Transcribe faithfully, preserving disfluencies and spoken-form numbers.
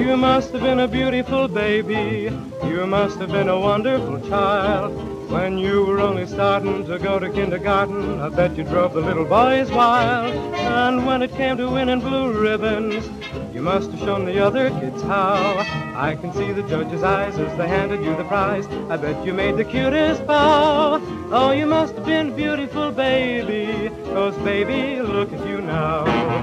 You must have been a beautiful baby. You must have been a wonderful child. When you were only starting to go to kindergarten, I bet you drove the little boys wild. And when it came to winning blue ribbons, you must have shown the other kids how. I can see the judge's eyes as they handed you the prize. I bet you made the cutest bow. Oh, you must have been a beautiful baby, 'cause baby, look at you now.